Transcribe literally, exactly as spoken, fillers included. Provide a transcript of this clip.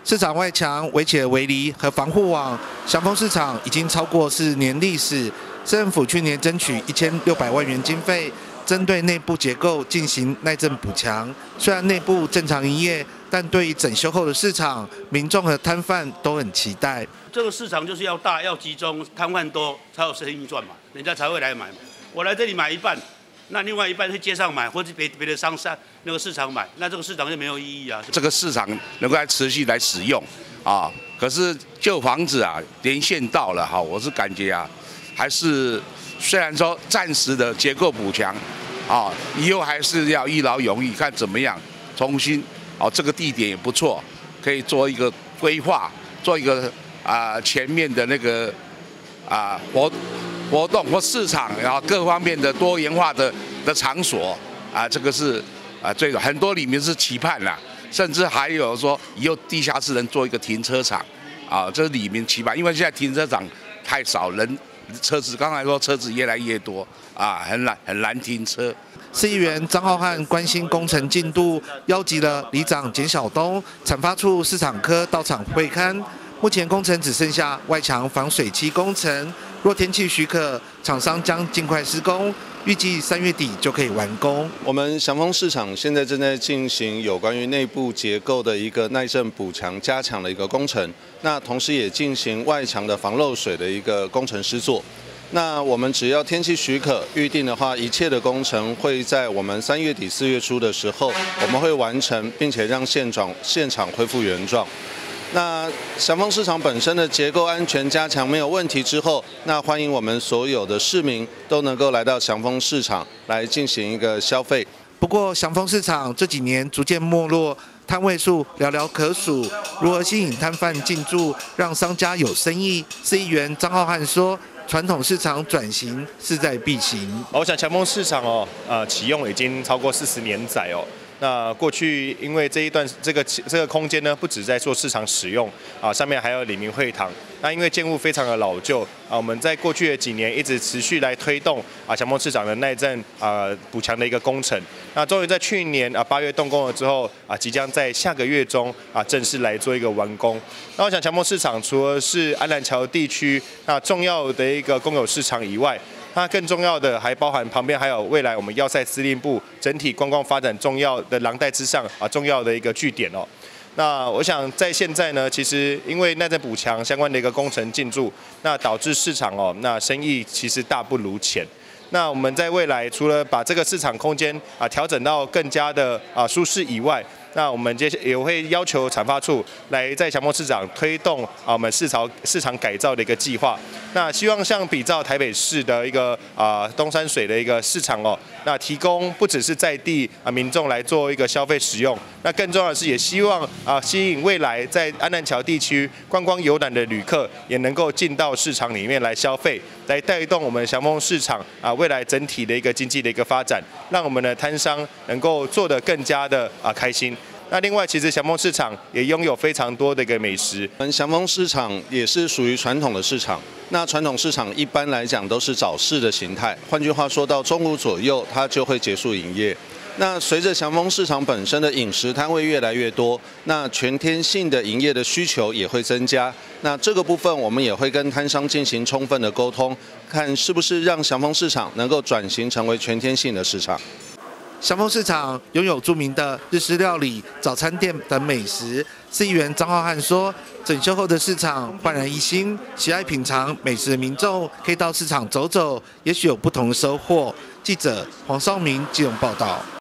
市场外墙围起了围篱和防护网，祥丰市场已经超过四十年历史。市政府去年争取一千六百万元经费，针对内部结构进行耐震补强。虽然内部正常营业，但对于整修后的市场，民众和摊贩都很期待。 这个市场就是要大、要集中，摊贩多才有生意赚嘛，人家才会来买嘛。我来这里买一半。 那另外一半去街上买，或者别别的商商那个市场买，那这个市场就没有意义啊。 这个市场能够来持续来使用啊，可是旧房子啊，年限到了哈，我是感觉啊，还是虽然说暂时的结构补强啊，以后还是要一劳永逸，看怎么样重新哦，这个地点也不错，可以做一个规划，做一个啊前面的那个啊活。 活动或市场，然后各方面的多元化的的场所啊，这个是啊，最很多里面是期盼啦，甚至还有说以后地下室能做一个停车场啊，这是里面期盼，因为现在停车场太少人，车子刚才说车子越来越多啊，很难很难停车。 市议员张浩瀚关心工程进度，邀集了里长简晓东、产发处市场科到场会勘。目前工程只剩下外墙防水漆工程。 若天气许可，厂商将尽快施工，预计三月底就可以完工。 我们祥丰市场现在正在进行有关于内部结构的一个耐震补强、加强的一个工程，那同时也进行外墙的防漏水的一个工程施作。那我们只要天气许可，预定的话，一切的工程会在我们三月底、四月初的时候，我们会完成，并且让现场现场恢复原状。 那祥丰市场本身的结构安全加强没有问题之后，那欢迎我们所有的市民都能够来到祥丰市场来进行一个消费。 不过，祥丰市场这几年逐渐没落，摊位数寥寥可数。如何吸引摊贩进驻，让商家有生意？市议员张浩瀚说：“传统市场转型势在必行。” 我想祥丰市场哦，呃，启用已经超过四十年载哦。 那过去因为这一段这个这个空间呢，不止在做市场使用啊，上面还有李明会堂。那因为建物非常的老旧啊，我们在过去的几年一直持续来推动啊祥丰市场的耐震啊补强的一个工程。那终于在去年啊八月动工了之后啊，即将在下个月中啊正式来做一个完工。那我想祥丰市场除了是安南桥地区那重要的一个公有市场以外， 那更重要的还包含旁边还有未来我们要塞司令部整体观光发展重要的廊带之上啊重要的一个据点哦。那我想在现在呢，其实因为耐震补强相关的一个工程进驻，那导致市场哦那生意其实大不如前。 那我们在未来除了把这个市场空间啊调整到更加的啊舒适以外，那我们接也会要求产发处来在祥丰市场推动啊我们市场市场改造的一个计划。那希望像比照台北市的一个啊东山水的一个市场哦，那提供不只是在地啊民众来做一个消费使用，那更重要的是也希望啊吸引未来在安南桥地区观光游览的旅客也能够进到市场里面来消费，来带动我们祥丰市场啊未来整体的一个经济的一个发展，让我们的摊商能够做得更加的啊开心。 那另外，其实祥丰市场也拥有非常多的一个美食。 我们祥丰市场也是属于传统的市场。那传统市场一般来讲都是早市的形态，换句话说，到中午左右它就会结束营业。那随着祥丰市场本身的饮食摊位越来越多，那全天性的营业的需求也会增加。那这个部分我们也会跟摊商进行充分的沟通，看是不是让祥丰市场能够转型成为全天性的市场。 祥丰市场拥有著名的日式料理、早餐店等美食。市议员张浩瀚说，整修后的市场焕然一新，喜爱品尝美食的民众可以到市场走走，也许有不同的收获。记者黄绍明基隆报道。